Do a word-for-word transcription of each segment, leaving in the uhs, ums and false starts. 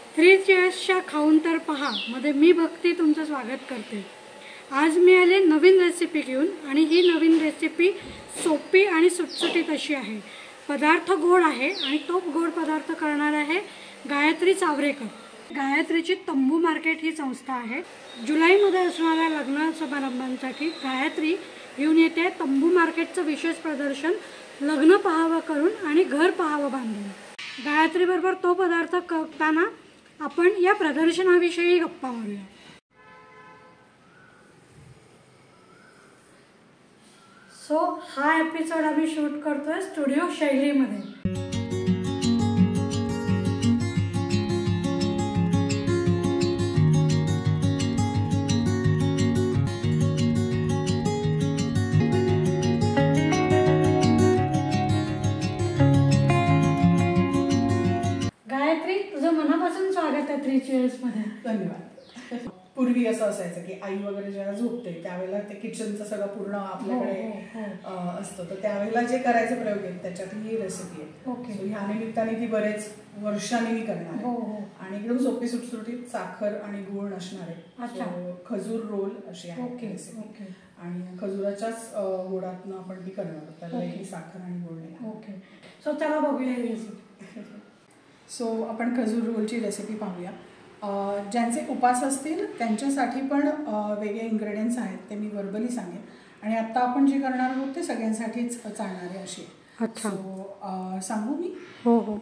Three चेअर्सच्या खाऊन तर पहा मध्ये मी भक्ती तुमचं स्वागत करते। आज मी आले नवीन रेसिपी घेऊन आणि ही नवीन रेसिपी सोपी आणि सुटसुटीत अशी आहे। पदार्थ गोड आहे आणि तो गोड पदार्थ करणार आहे गायत्री चावरेकर। गायत्रीची तंबू मार्केट ही संस्था आहे। जुलैमध्ये असणाऱ्या लग्न समारंभांसाठी गायत्री घेऊन येते तंबू मार्केटचं विशेष प्रदर्शन, लग्न पाहावं करून आणि घर पाहावं बांधून। गायत्री बरोबर तो पदार्थ करताना आपण या प्रदर्शनाविषयी गप्पा मारूया। सो हा एपिसोड आम्ही शूट करतोय स्टुडिओ शैलीमध्ये। गायत्री, तुझं मनापासून स्वागत आहे थ्री चेअर्स मध्ये। धन्यवाद। पूर्वी असं असायचं की आई वगैरे जेव्हा झोपते त्यावेळेला ते किचनचं सगळं पूर्ण आपल्याकडे असतं, तर त्यावेळेला जे करायचे प्रयोग आहेत त्याच्यातली ही रेसिपी आहे। ओके। ह्या निमित्ताने ती बरेच वर्षांनी मी करणार आहे आणि एकदम सोपी सुटसुटीत साखर आणि गूळ नसणार आहे। खजूर रोल अशी आहे रेसिपी आणि खजुराच्याच गोडातनं आपण ती करणार आहोत, त्याला ही साखर आणि गूळ नाही। ओके, सो चला बघूया ही रेसिपी। सो आपण खजूर रोलची रेसिपी पाहूया। ज्यांचे उपास असतील त्यांच्यासाठी पण वेगळे इन्ग्रेडियंट्स आहेत, ते मी वर्बली सांगेन आणि आत्ता आपण जे करणार आहोत ते सगळ्यांसाठीच चालणारे असे। अच्छा, सो सांगू मी? हो हो।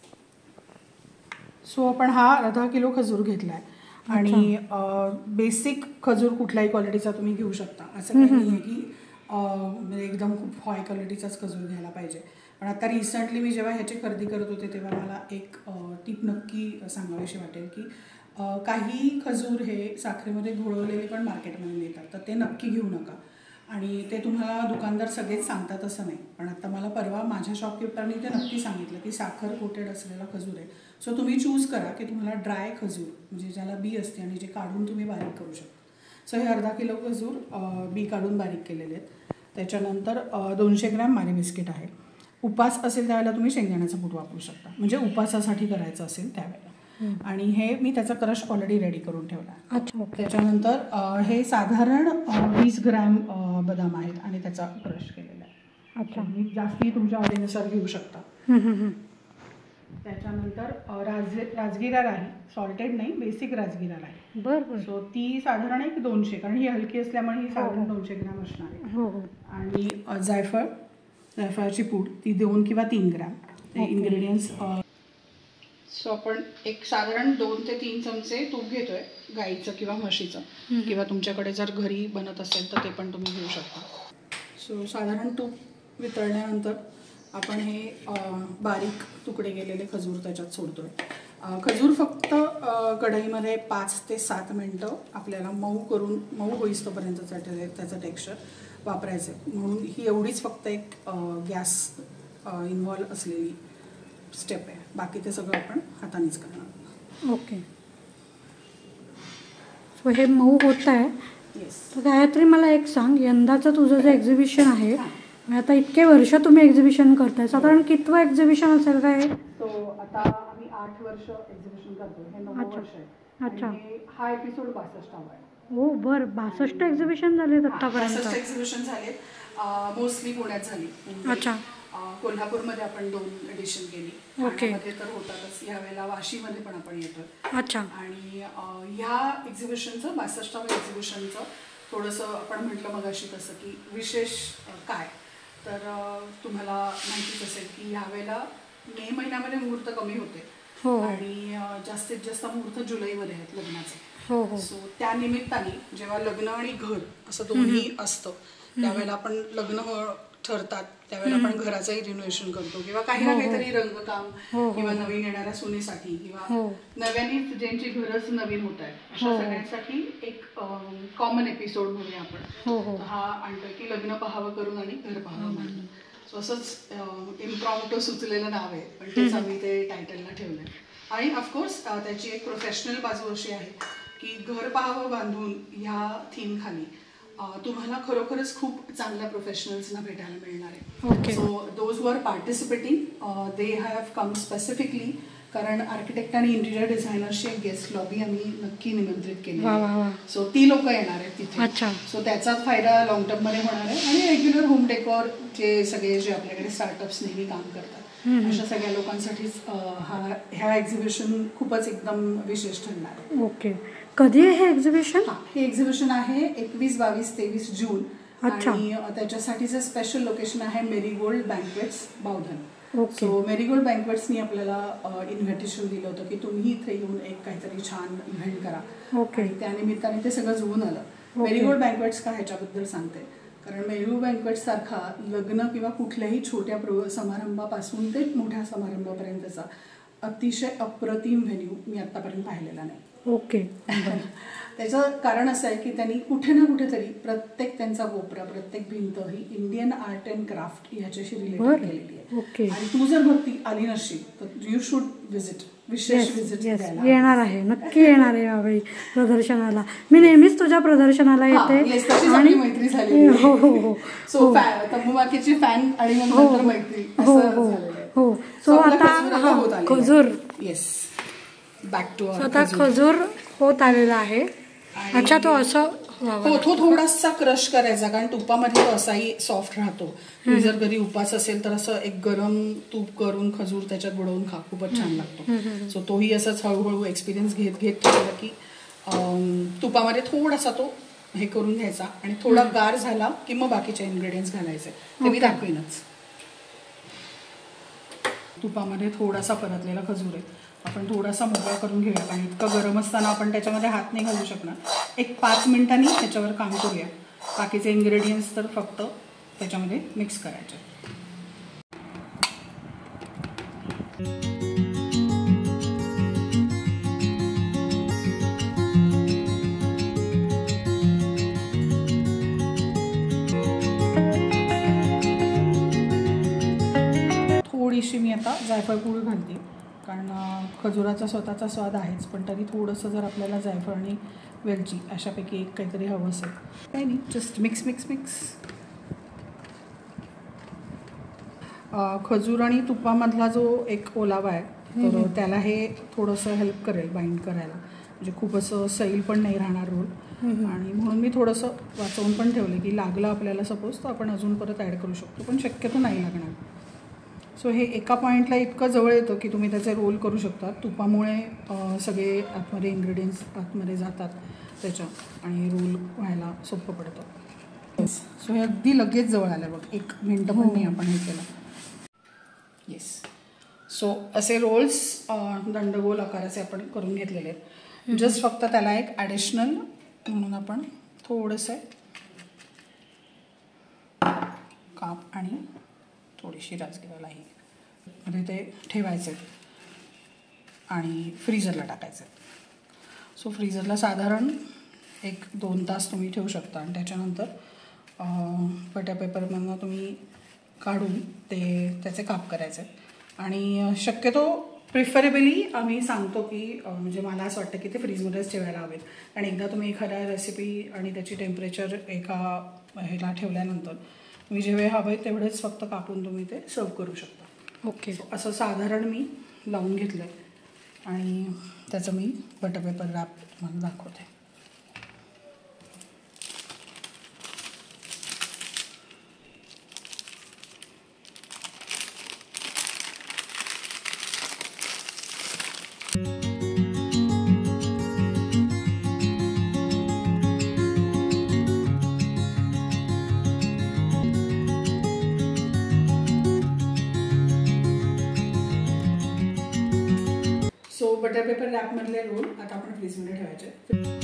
सो आपण हा अर्धा किलो खजूर घेतला आहे आणि बेसिक खजूर कुठल्याही क्वालिटीचा तुम्ही घेऊ शकता, असं काही नाही आहे की एकदम खूप हाय क्वालिटीचाच खजूर घ्यायला पाहिजे। पण आता रिसेंटली मी जेव्हा ह्याची खरेदी करत होते तेव्हा मला एक टीप नक्की सांगावीशी वाटेल की काही खजूर हे साखरेमध्ये घोळवलेले पण मार्केटमध्ये मिळतात, तर ते नक्की घेऊ नका। आणि ते तुम्हाला दुकानदार सगळेच सांगतात असं नाही, पण आता मला परवा माझ्या शॉपकीपरनी ते नक्की सांगितलं की साखर कोटेड असलेला खजूर आहे। सो तुम्ही चूज करा की तुम्हाला ड्राय खजूर म्हणजे ज्याला बी असते आणि जे काढून तुम्ही बारीक करू शकता। सो हे अर्धा किलो खजूर बी काढून बारीक केलेले आहेत। त्याच्यानंतर दोनशे ग्रॅम मारी बिस्किट आहे। उपास असेल त्यावेळेला तुम्ही शेंगदाण्याचा कूट वापरू शकता, म्हणजे उपासासाठी करायचं असेल त्यावेळेला। आणि हे मी त्याचा क्रश ऑलरेडी रेडी करून ठेवला आहे। अच्छा। त्याच्यानंतर हे साधारण वीस ग्रॅम बदाम आहेत आणि त्याचा क्रश केलेला आहे। अच्छा, मी जास्ती तुमच्या आवडीनुसार घेऊ शकता। त्याच्यानंतर राज राजगिरा राही, सॉल्टेड नाही, बेसिक राजगिरा राही। बरं। सो ती साधारण एक दोनशे, कारण ही हलकी असल्यामुळे ही साधारण दोनशे ग्रॅम असणार आहे। हो हो। आणि जायफळ, जायफळाची पूड ती दोन किंवा तीन ग्रॅम ते इन्ग्रेडियंट्स। सो आपण एक साधारण दोन ते तीन चमचे तूप घेतोय, गाईचं किंवा म्हशीचं, किंवा तुमच्याकडे जर घरी बनत असेल तर ते पण तुम्ही घेऊ शकता। सो साधारण तूप वितळल्यानंतर आपण हे बारीक तुकडे केलेले खजूर त्याच्यात सोडतोय। खजूर फक्त कढईमध्ये पाच ते सात मिनटं आपल्याला मऊ करून मऊ होईस्तोपर्यंतचा त्याचं टेक्स्चर वापरायचं, म्हणून ही एवढीच फक्त एक गॅस इन्व्हॉल्व असलेली स्टेप आहे। बाकी ते सगळं आपण हातानेच करणार। ओके, सो हे मऊ होत आहे। येस। तर गायत्री, मला एक सांग, यंदाचं तुझं जे एक्झिबिशन आहे, आता इतके वर्ष तुम्ही एक्झिबिशन करताय, साधारण कितवं एक्झिबिशन असेल काय? तो आता आम्ही आठ वर्ष एक्झिबिशन करतो, हे नऊ वर्ष आहे। अच्छा। हा एपिसोड बासष्टावा आहे। हो बर, बासष्ट एक्झिबिशन झाले आतापर्यंत? बासष्ट एक्झिबिशन झाले, मोस्टली पुण्यात झाली। अच्छा। कोल्हापूरमध्ये आपण दोन एडिशन केली, ठाण्यामध्ये तर होतातच, यावेळेला वाशीमध्ये पण आपण येतोय। अच्छा। आणि ह्या एक्झिबिशनचं बासष्टाव्या एक्झिबिशनचं थोडंसं आपण म्हटलं मगाशी तसं की विशेष काय, तर तुम्हाला माहितीच असेल की ह्यावेळेला मे महिन्यामध्ये मुहूर्त कमी होते आणि जास्तीत जास्त मुहूर्त जुलैमध्ये आहेत लग्नाचे। हो हो। सो त्या निमित्ताने जेव्हा लग्न आणि घर असं दोन्ही असतं त्यावेळेला आपण लग्न ठरतात त्यावेळेला आपण घराचंही रिनोव्हेशन करतो, किंवा काही ना काहीतरी रंगकाम, किंवा नवीन येणाऱ्या सुनेसाठी किंवा नव्याने ज्यांची घरच नवीन होत आहे अशा सगळ्यांसाठी एक कॉमन एपिसोड म्हणूया आपण हा आणतोय की लग्न पाहावं करून आणि घर पाहावं म्हणून। सो असंच इम्प्रॉम्प्टू सुचलेलं नाव आहे, पण तेच आम्ही ते टायटलला ठेवलंय। आणि ऑफकोर्स त्याची एक प्रोफेशनल बाजू अशी आहे की घर पाहावं बांधून ह्या थीम खाली तुम्हाला खरोखरच खूप चांगल्या प्रोफेशनल्सना भेटायला मिळणार आहे। So those who are participating they have come specifically कारण आर्किटेक्ट आणि इंटिरियर डिझायनरची एक गेस्ट लॉबी आम्ही नक्की निमंत्रित केली, सो ती लोक येणार आहेत तिथे. सो त्याचाच फायदा लॉंग टर्म मध्ये होणार आहे. आणि रेग्युलर होम डेकोर जे सगळे जे आपल्याकडे स्टार्टअप्स नेहमी काम करतात अशा सगळ्या लोकांसाठीच हा ह्या एक्झिबिशन खूपच एकदम विशेष ठरणार आहे. ओके, कधी आहे हे एक्झिबिशन? हा, हे एक्झिबिशन आहे एकवीस बावीस तेवीस जून. आणि त्याच्यासाठीचं स्पेशल लोकेशन आहे Marigold banquets Bavdhan. So Marigold बँक्वेट्सनी आपल्याला इन्व्हिटेशन दिलं होतं की तुम्ही इथे येऊन एक काहीतरी छान इव्हेंट करा. आणि त्यानिमित्ताने ते सगळं जुळून आलं. मेरीगोल्ड बँक्वेट्स का ह्याच्याबद्दल सांगते, कारण मेरीगोल्ड बँक्वेट्स सारखा लग्न किंवा कुठल्याही छोट्या समारंभापासून ते मोठ्या समारंभापर्यंतचा अतिशय अप्रतिम व्हेन्यू मी आतापर्यंत पाहिलेला नाही. ओके. त्याचं कारण असं आहे की त्यांनी कुठे ना कुठेतरी प्रत्येक त्यांचा कोपरा, प्रत्येक भिंत ही इंडियन आर्ट अँड क्राफ्ट ह्याच्याशी रिलेटेड केलेली आहे. आणि तू जर भक्ती आली नसशील तर यू शुड विजिट, विशेष विजिट येणार आहे, नक्की येणार आहे यावेळी प्रदर्शनाला. मी नेहमीच तुझ्या प्रदर्शनाला येते आणि मैत्री झाली. हो हो हो. सो तंबूबाकीची फॅन आणि मग नंतर मैत्री असं झालेलं. हो. सो आता खजूर, येस, बॅक टू आता खजूर होत आलेला आहे. अच्छा, तो असं हो, तो थोडासा क्रश करायचा, कारण तुपामध्ये तो असाही सॉफ्ट राहतो. जर कधी उपास असेल तर असं एक गरम तूप करून खजूर त्याच्यात बुडवून खा, खूपच छान लागतो. सो तोही असंच हळूहळू एक्सपिरियन्स घेत घेत ठेवला की तुपामध्ये थोडासा तो हे करून घ्यायचा आणि थोडा गार झाला की मग बाकीचे इन्ग्रेडियंट्स घालायचे. ते मी दाखवेनच. तुपामध्ये थोडासा परतलेला खजूर आहे, आपण थोडासा मोकळा करून घेऊया, कारण इतकं गरम असताना आपण त्याच्यामध्ये हात नाही घालू शकणार. एक पाच मिनिटांनी त्याच्यावर काम करूया. बाकीचे इन्ग्रेडियंट्स तर फक्त त्याच्यामध्ये मिक्स करायचे. थोडीशी मी आता जायफळ पूड घालते, कारण खजुराचा स्वतःचा स्वाद आहेच, पण तरी थोडंसं जर आपल्याला जायफळ आणि वेलची अशापैकी एक काहीतरी हवं असेल, काही नाही, जस्ट मिक्स मिक्स मिक्स. खजूर आणि तुपामधला जो एक ओलावा आहे तर त्याला हे थोडंसं हेल्प करेल बाइंड करायला, म्हणजे खूप असं सैल पण नाही राहणार रोल. आणि म्हणून मी थोडंसं वाचवून पण ठेवलं की लागलं आपल्याला सपोज तर आपण अजून परत ॲड करू शकतो, पण शक्यतो नाही लागणार. सो हे एका पॉईंटला इतकं जवळ येतं की तुम्ही त्याचे रोल करू शकता. तुपामुळे सगळे आतमध्ये इन्ग्रेडियंट्स आतमध्ये जातात त्याच्या आणि रोल व्हायला सोपं पडतं. सो हे अगदी लगेच जवळ आलं बघ, एक मिनटं पण नाही आपण हे केलं. येस. सो असे रोल्स दंडगोल आकाराचे आपण करून घेतलेले आहेत. जस्ट फक्त त्याला एक ॲडिशनल म्हणून आपण थोडंसं काप आणि थोडीशी राजगिरालाही मध्ये ते ठेवायचे आणि फ्रीजरला टाकायचे. सो फ्रीजरला साधारण एक दोन तास तुम्ही ठेवू शकता आणि त्याच्यानंतर बटर पेपरमधनं तुम्ही काढून ते त्याचे काप करायचे. आणि शक्यतो प्रिफरेबली आम्ही सांगतो की म्हणजे मला असं वाटतं की ते फ्रीजमध्येच ठेवायला हवेत, आणि एकदा तुम्ही एखाद्या रेसिपी आणि त्याची टेम्परेचर एका ह्याला ठेवल्यानंतर तुम्ही जेवढे हवे तेवढेच फक्त कापून तुम्ही ते सर्व करू शकता. ओके. असं साधारण मी लावून घेतलं आहे आणि त्याचं मी बटर पेपर रॅप तुम्हाला दाखवते. सो बटर पेपर रॅपमधले रोल आता आपण फ्रीजमध्ये ठेवायचे.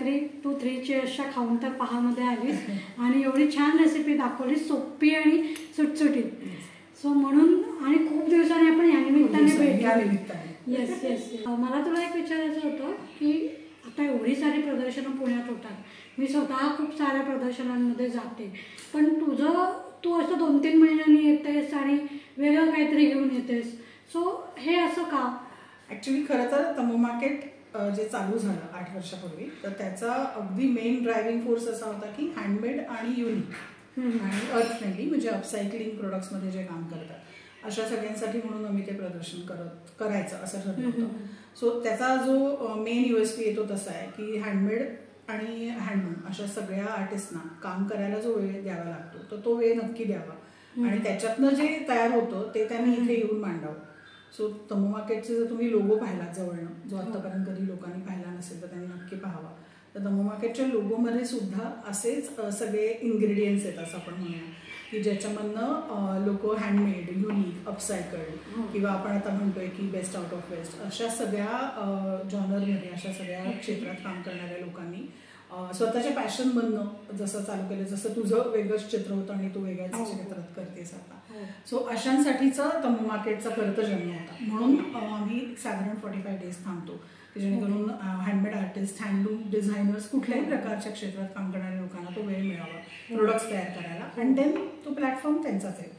काहीतरी तू थ्री चेअर्सच्या खाऊन तर पहामध्ये आलीस आणि एवढी छान रेसिपी दाखवली, सोपी आणि सुटसुटीत. सो म्हणून आणि खूप दिवसांनी आपण या निमित्ताने भेटलो. येस येस मला तुला एक विचारायचं होतं की आता एवढी सारी प्रदर्शनं पुण्यात होतात, मी स्वतः खूप साऱ्या प्रदर्शनांमध्ये जाते, पण तुझं तू असं दोन तीन महिन्यांनी येतेस आणि वेगळं काहीतरी घेऊन येतेस. सो हे असं का? ॲक्च्युली खरं तर तमो मार्केट जे चालू झालं आठ वर्षापूर्वी, तर त्याचा अगदी मेन ड्रायव्हिंग फोर्स असा होता की हँडमेड आणि युनिक आणि अर्थ फ्रेंडली म्हणजे अपसायकलिंग प्रोडक्ट्समध्ये जे काम करतात अशा सगळ्यांसाठी म्हणून आम्ही ते प्रदर्शन करत करायचं असं ठरलं होतं. सो त्याचा जो मेन यू एस पी येतो तसा आहे की हँडमेड आणि हँडलूम अशा सगळ्या आर्टिस्टना काम करायला जो वेळ द्यावा लागतो तर तो वेळ नक्की द्यावा आणि त्याच्यातनं जे तयार होतं ते त्यांनी इथे येऊन मांडावं. सो तमो मार्केटचे जर तुम्ही लोगो पाहिला जवळनं, जो आतापर्यंत कधी लोकांनी पाहिला नसेल तर त्यांनी नक्की पाहावा. तर तमो मार्केटच्या लोगोमध्ये सुद्धा असेच सगळे इन्ग्रेडियंट्स आहेत असं आपण म्हणूया की ज्याच्यामधनं लोक हँडमेड, युनिक, अपसायकल्ड किंवा आपण आता म्हणतोय की बेस्ट आउट ऑफ वेस्ट अशा सगळ्या जॉनरमध्ये अशा सगळ्या क्षेत्रात काम करणाऱ्या लोकांनी स्वतःच्या पॅशनमधनं जसं चालू केलं, जसं तुझं वेगळंच चित्र होतं आणि तू वेगळ्याच क्षेत्रात करतेस आता. सो अशांसाठीचा तमो मार्केटचा खरं तर जन्म होता. म्हणून आम्ही साधारण फोर्टी फाय डेज थांबतो की जेणेकरून हँडमेड आर्टिस्ट, हँडलूम डिझायनर्स, कुठल्याही प्रकारच्या क्षेत्रात काम करणाऱ्या लोकांना तो वेळ मिळावा प्रोडक्ट्स तयार करायला आणि देन तो प्लॅटफॉर्म त्यांचाच आहे.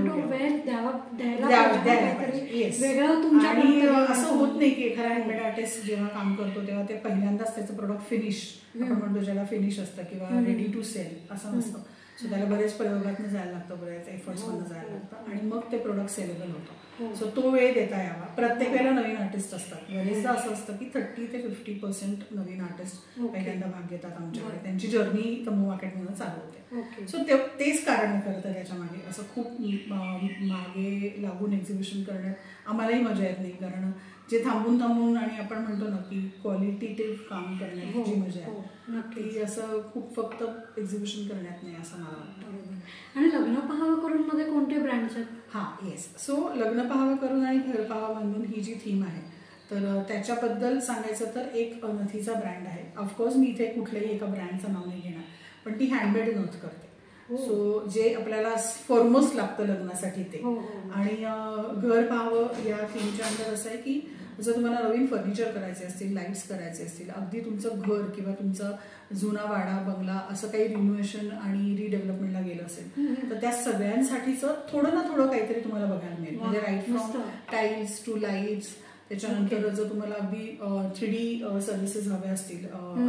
आणि असं होत नाही की एखादा हँडमेड आर्टिस्ट जेव्हा काम करतो तेव्हा ते पहिल्यांदाच त्याचं प्रोडक्ट फिनिश आपण म्हणतो ज्याला फिनिश असतं किंवा रेडी टू सेल असं नसतं. सो त्याला बरेच प्रयोगातनं जायला लागतं, बऱ्याच एफर्ट्समधनं जायला लागतं आणि मग ते प्रोडक्ट सेलेबल होतं. सो तो वेळ देता यावा. प्रत्येक वेळेला नवीन आर्टिस्ट असतात. बरेचदा असं असतं की थर्टी ते फिफ्टी पर्सेंट नवीन आर्टिस्ट पहिल्यांदा भाग घेतात आमच्याकडे. त्यांची जर्नी तमो मार्केटमधून चालू होते. सो तेच कारण आहे खरं तर त्याच्या मागे. असं खूप मागे लागून एक्झिबिशन करण्यात आम्हालाही मजा येत नाही, कारण जे थांबून थांबून आणि आपण म्हणतो ना की क्वालिटेटिव्ह काम करण्याची जी मजा आहे ती असं खूप फक्त एक्झिबिशन करण्यात नाही असं मला वाटतं. आणि लग्न पाहावं करून मध्ये कोणते ब्रँड्स आहेत? हां येस. सो लग्न पाहावं करून आणि घर पाहावं बांधून ही जी थीम आहे तर त्याच्याबद्दल सांगायचं तर एक नथीचा ब्रँड आहे. ऑफकोर्स मी इथे कुठल्याही एका ब्रँडचं नाव नाही घेणार, पण ती हँडमेड नथ करते. सो जे आपल्याला फॉरमोस्ट लागतं लग्नासाठी ते. आणि घर पाहावं या थीमच्या अंदर असं आहे की जर तुम्हाला नवीन फर्निचर करायचे असतील, लाईट्स करायचे असतील, अगदी तुमचं घर किंवा तुमचा जुना वाडा बंगला असं काही रिनोव्हेशन आणि रिडेव्हलपमेंटला गेलं असेल तर त्या सगळ्यांसाठीचं थोडं ना थोडं काहीतरी तुम्हाला बघायला मिळेल. म्हणजे right from tiles to lights, त्याच्यानंतर जर तुम्हाला अगदी थ्री डी सर्व्हिसेस हव्या असतील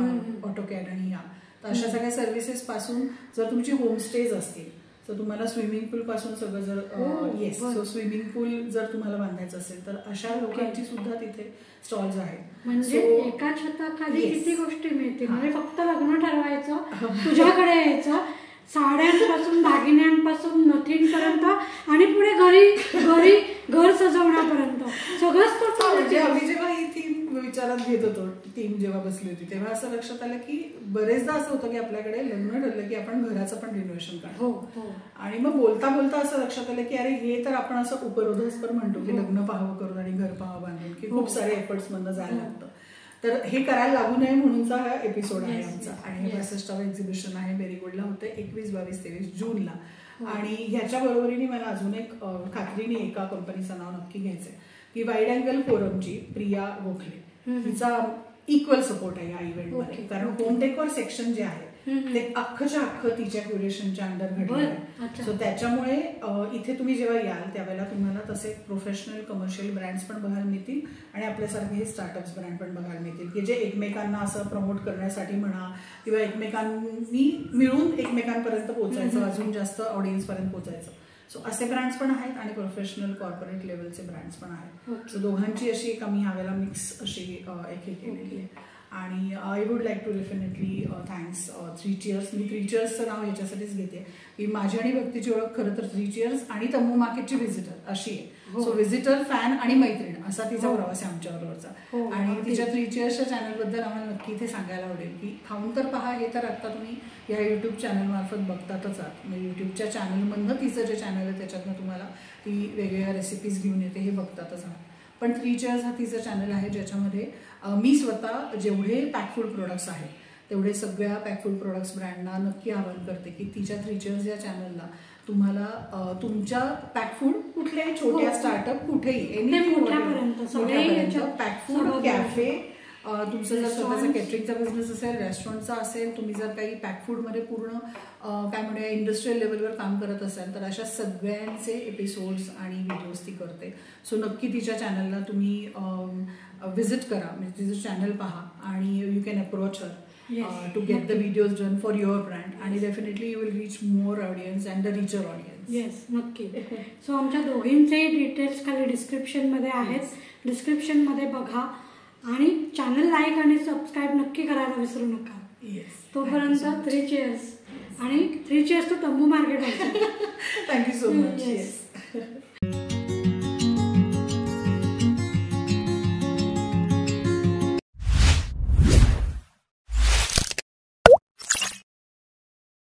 ऑटोकॅड आणि ह्या, तर अशा सगळ्या सर्व्हिसेस पासून जर तुमची होमस्टेज असतील तर तुम्हाला स्विमिंग पूल पासून सगळं जर येस सो स्विमिंग पूल जर तुम्हाला बांधायचं असेल तर अशा लोकांची सुद्धा तिथे स्टॉल्स आहेत. म्हणजे एका छताखाली किती गोष्टी मिळतील. म्हणजे फक्त लग्न ठरवायचं, तुझ्याकडे यायचं, साड्यांपासून दागिन्यांपासून नथींपर्यंत आणि पुढे घरी घरी घर सजवण्यापर्यंत सगळंच तो. आम्ही जेव्हा ही थीम विचारात घेत होतो, टीम जेव्हा बसली होती तेव्हा असं लक्षात आलं की बरेचदा असं होतं की आपल्याकडे लग्न ठरलं की आपण घराचं पण रिनोव्हेशन करतो आणि मग बोलता बोलता असं लक्षात आलं की अरे हे तर आपण असं उपरोधास्पर म्हणतो की लग्न पाहावं करून आणि घर पाहावं बांधून की खूप सारे एफर्ट्स मधनं जायला लागतं. तर हे करायला लागू नये म्हणूनचा हा एपिसोड आहे आमचा. आणि बासष्टावं एक्झिबिशन आहे बेरीगोडला होतं एकवीस बावीस तेवीस जूनला. आणि ह्याच्या बरोबरीने मला अजून एक खात्रीने एका कंपनीचं नाव नक्की घ्यायचंय की वाईड अँगल फोरमची प्रिया गोखले, हिचा इक्वल सपोर्ट आहे या इव्हेंटमध्ये. कारण होम डेकोर सेक्शन जे आहे ते अख्खच्या अख्खं तिच्या क्युरेशनच्या अंडर घडलं आहे. सो त्याच्यामुळे इथे तुम्ही जेव्हा याल त्यावेळेला तुम्हाला तसे प्रोफेशनल कमर्शियल ब्रँड्स पण बघायला मिळतील आणि आपल्यासारखे हे स्टार्टअप्स ब्रँड पण बघायला मिळतील की जे एकमेकांना असं प्रमोट करण्यासाठी म्हणा किंवा एकमेकांनी मिळून एकमेकांपर्यंत पोहोचायचं, अजून जास्त ऑडियन्सपर्यंत पोहोचायचं. सो असे ब्रँड्स पण आहेत आणि प्रोफेशनल कॉर्पोरेट लेवलचे ब्रँड्स पण आहेत. सो दोघांची अशी एक आम्ही ह्यावेळेला मिक्स अशी एक हे केलेली आहे. आणि I would like to definitely thanks three chairs. मी थ्री चेअर्सचं नाव ह्याच्यासाठीच घेते की माझी आणि भक्तीची ओळख खरं तर थ्री चेअर्स आणि तमो मार्केटची व्हिजिटर अशी आहे. सो व्हिजिटर, फॅन आणि मैत्रीण असा तिचा प्रवास आहे आमच्याबरोबरचा. आणि तिच्या थ्री चेअर्सच्या चॅनलबद्दल आम्हाला नक्की इथे सांगायला आवडेल की खाऊन तर पहा हे तर आता तुम्ही या युट्यूब चॅनलमार्फत बघतातच आहात. म्हणजे युट्यूबच्या चॅनलमधनं तिचं जे चॅनल आहे त्याच्यातनं तुम्हाला ती वेगवेगळ्या रेसिपीज घेऊन येते हे बघतातच आहात. पण थ्री चेअर्स हा तिचं चॅनल आहे ज्याच्यामध्ये मी स्वतः जेवढे पॅक फूड प्रोडक्ट्स आहेत तेवढे सगळ्या पॅक फूड प्रोडक्ट्स ब्रँडना नक्की आवाहन करते की तिच्या थ्री चेअर्स या चॅनलला तुम्हाला तुमच्या पॅक फूड कुठल्याही छोट्या स्टार्टअप कुठेही पॅक फूड कॅफे, तुमचं जर स्वतःचा केटरिंगचा बिझनेस असेल, रेस्टॉरंटचा असेल, तुम्ही जर काही पॅक फूडमध्ये पूर्ण काय म्हणूया इंडस्ट्रियल लेवलवर काम करत असाल तर अशा सगळ्यांचे एपिसोड्स आणि व्हिडिओज ती करते. सो नक्की तिच्या चॅनलला तुम्ही व्हिजिट करा, म्हणजे तिचं चॅनल पहा आणि you can approach her to get the videos done for your brand आणि definitely you will reach more audience and the richer audience. Yes, नक्की. सो आमच्या दोघींचे डिटेल्स खाली डिस्क्रिप्शनमध्ये आहेत, डिस्क्रिप्शनमध्ये बघा आणि चॅनल लाईक आणि सबस्क्राईब नक्की करायला विसरू नका. तोपर्यंत थ्री चेअर्स आणि three chairs to Tambu market. Thank you so much.